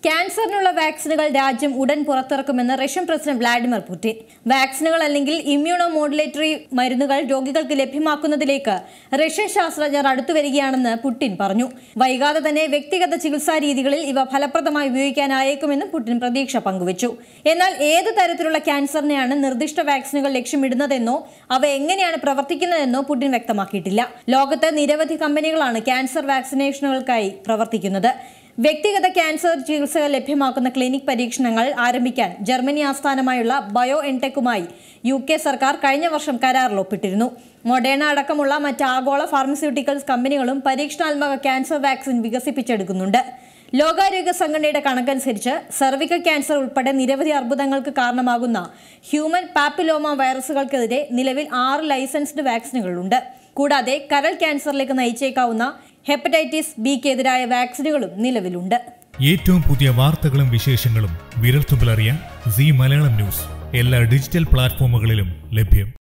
ക്യാൻസറിനുള്ള വാക്സിനുകൾ രാജ്യം ഉടൻ പുറത്തിറക്കുമെന്ന് റഷ്യൻ പ്രസിഡന്റ് വ്ളാഡിമിർ പുടിൻ. വാക്സിനുകൾ അല്ലെങ്കിൽ ഇമ്മ്യൂണോ മോഡുലേറ്ററി മരുന്നുകൾ രോഗികൾക്ക് ലഭ്യമാക്കുന്നതിലേക്ക് റഷ്യൻ ശാസ്ത്രജ്ഞർ അടുത്തുവരികയാണെന്ന് പുടിൻ പറഞ്ഞു. വൈകാതെ തന്നെ വ്യക്തിഗത ചികിത്സാ രീതികളിൽ ഇവ ഫലപ്രദമായി ഉപയോഗിക്കാനായേക്കുമെന്നും പുടിൻ പ്രതീക്ഷ പങ്കുവച്ചു. എന്നാൽ ഏത് തരത്തിലുള്ള ക്യാൻസറിനെയാണ് നിർദ്ദിഷ്ട വാക്സിനുകൾ ലക്ഷ്യമിടുന്നതെന്നോ അവ എങ്ങനെയാണ് പ്രവർത്തിക്കുന്നതെന്നോ പുടിൻ വ്യക്തമാക്കിയിട്ടില്ല. ലോകത്ത് നിരവധി കമ്പനികളാണ് ക്യാൻസർ വാക്സിനേഷനുകൾക്കായി പ്രവർത്തിക്കുന്നത്. വ്യക്തിഗത ക്യാൻസർ ചികിത്സകൾ ലഭ്യമാക്കുന്ന ക്ലിനിക് പരീക്ഷണങ്ങൾ ആരംഭിക്കാൻ ജർമ്മനി ആസ്ഥാനമായുള്ള ബയോഎൻടെക്കുമായി UK സർക്കാർ കഴിഞ്ഞ വർഷം കരാറിൽ ഒപ്പിട്ടിരുന്നു. മൊഡേണ അടക്കമുള്ള മറ്റ് ആഗോള ഫാർമസ്യൂട്ടിക്കൽസ് കമ്പനികളും പരീക്ഷണാത്മക ക്യാൻസർ വാക്സിൻ വികസിപ്പിച്ചെടുക്കുന്നുണ്ട്. ലോകാരോഗ്യ സംഘടനയുടെ കണക്കനുസരിച്ച് സെർവിക്കൽ ക്യാൻസർ ഉൾപ്പെടെ നിരവധി അർബുദങ്ങൾക്ക് കാരണമാകുന്ന ഹ്യൂമൻ പാപ്പിലോമ വൈറസുകൾക്കെതിരെ നിലവിൽ 6 ലൈസൻസ്ഡ് വാക്സിനുകളുണ്ട്. കൂടാതെ കരൾ ക്യാൻസറിലേക്ക് നയിച്ചേക്കാവുന്ന ഹെപ്പറ്റൈറ്റിസ് ബിക്കെതിരായ വാക്സിനുകളും നിലവിലുണ്ട്. ഏറ്റവും പുതിയ വാർത്തകളും വിശേഷങ്ങളും വിരൽത്തുമ്പിലറിയാൻ സീ മലയാളം ന്യൂസ് എല്ലാ ഡിജിറ്റൽ പ്ലാറ്റ്ഫോമുകളിലും ലഭ്യം.